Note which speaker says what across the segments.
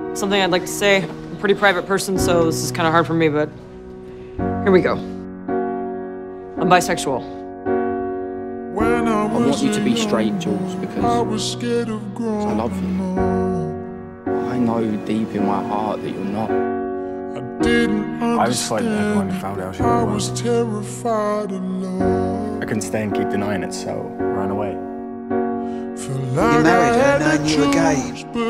Speaker 1: Something I'd like to say. I'm a pretty private person, so this is kind of hard for me, but here we go. I'm bisexual.
Speaker 2: I want you to be straight, Jules, because I love you. I know deep in my heart that you're not.
Speaker 3: I was fighting everyone who found out who I was. I couldn't stay and keep denying it, so I ran away.
Speaker 4: You married her knowing you were gay.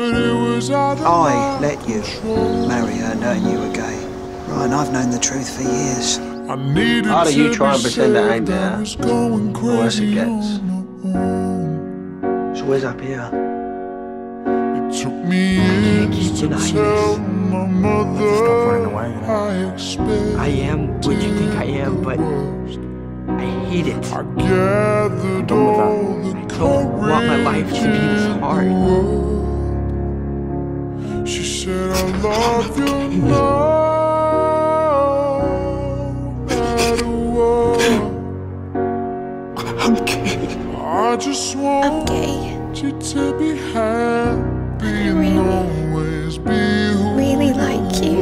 Speaker 4: I let you marry her knowing you were gay. Ryan, I've known the truth for years.
Speaker 5: The harder you try and pretend it ain't there, the worse it gets.
Speaker 4: It's always up here.
Speaker 5: I can't keep denying this.
Speaker 3: Stop running away, you know?
Speaker 5: I am what you think I am, but I hate it.
Speaker 3: I'm done with that.
Speaker 5: I don't want my life to be this hard.
Speaker 6: She said, I love you no matter what.
Speaker 3: I'm gay.
Speaker 6: I just want you to be happy and always be who
Speaker 7: really like you.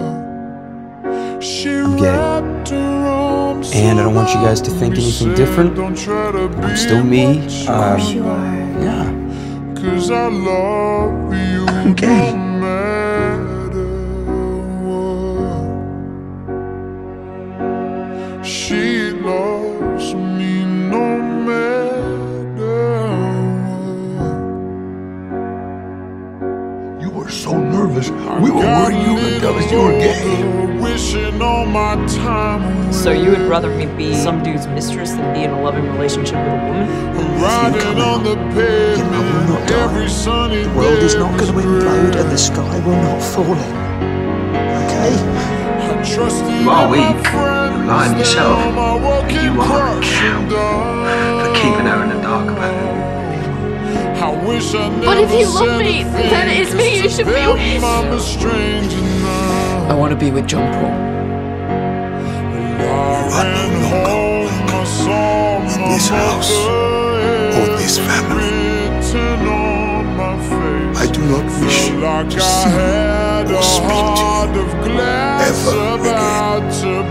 Speaker 6: I'm
Speaker 8: gay. And I don't want you guys to think anything different. I'm still me.
Speaker 7: Of course you are.
Speaker 8: Yeah.
Speaker 6: 'Cause I love you.
Speaker 4: I'm gay.
Speaker 6: No matter what. She loves me no matter what.
Speaker 3: You were so nervous. We were worried you were going to tell us you were gay.
Speaker 6: Wishing all my time away.
Speaker 1: So you would rather me be some dude's mistress than be in a loving relationship with a woman?
Speaker 6: Riding on the pavement every sunny
Speaker 4: The world is not going to implode and the sky will not fall in. Okay?
Speaker 5: You are weak. You're lying to yourself. And you are a cow for keeping her in the dark about it.
Speaker 7: But if you love me, then it's me you should be with.
Speaker 5: I want to be with John Paul.
Speaker 3: In this house, or this family, I do not wish to see or speak to you ever again.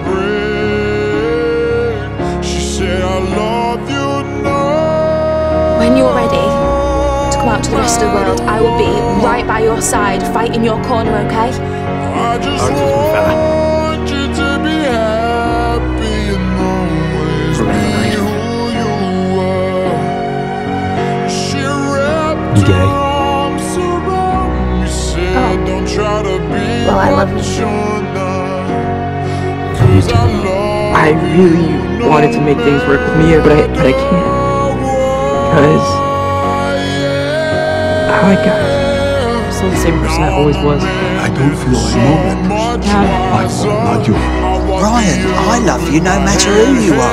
Speaker 6: She said, I love you now.
Speaker 7: When you're ready to come out to the rest of the world, I will be right by your side, fighting your corner, okay?
Speaker 6: I just want you to be happy and always be who you are. She wrapped her arms around me, said, don't try to be
Speaker 7: Well, I love
Speaker 6: what
Speaker 7: you.
Speaker 6: you're not.
Speaker 5: I really wanted to make things work with Mia, but I can't. Because I like guys.
Speaker 1: I'm still the same person I always was.
Speaker 3: I don't feel I know that person. My fault, not yours.
Speaker 4: Ryan, I love you no matter who you are.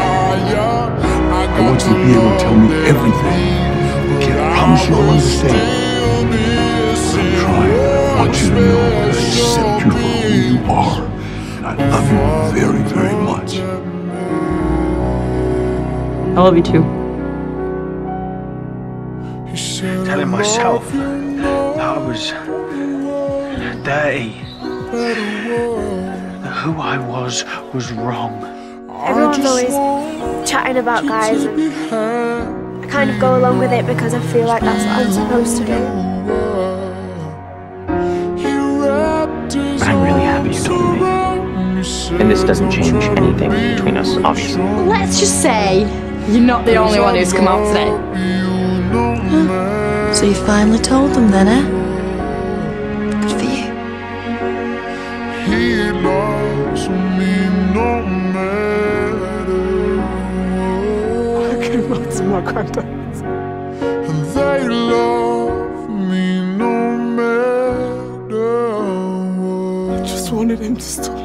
Speaker 3: I want you to be able to tell me everything. I can't promise you'll understand. But I'm trying. I want you to know that I accept you for who you are. And I love you very, very much.
Speaker 1: I love you too.
Speaker 5: Telling myself that I was dirty. That who I was wrong.
Speaker 7: Everyone's always chatting about guys, and I kind of go along with it because I feel like that's what I'm supposed to do.
Speaker 5: But I'm really happy you told me. And this doesn't change anything between us, obviously.
Speaker 9: Let's just say you're not the only one who's come out today.
Speaker 10: So you finally told them then, eh? Good for you.
Speaker 6: He loves me no matter what.
Speaker 3: I came out to my granddad.
Speaker 6: And they love me no matter what.
Speaker 3: I just wanted him to stop.